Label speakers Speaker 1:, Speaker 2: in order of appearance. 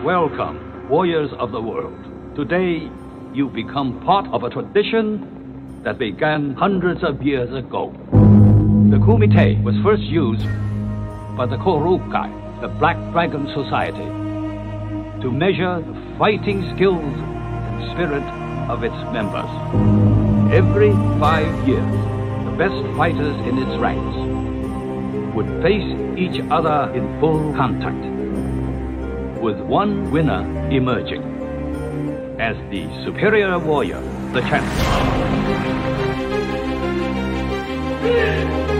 Speaker 1: Welcome, warriors of the world. Today, you become part of a tradition that began hundreds of years ago. The Kumite was first used by the Korukai, the Black Dragon Society, to measure the fighting skills and spirit of its members. Every 5 years, the best fighters in its ranks would face each other in full contact, with one winner emerging as the superior warrior, the champion.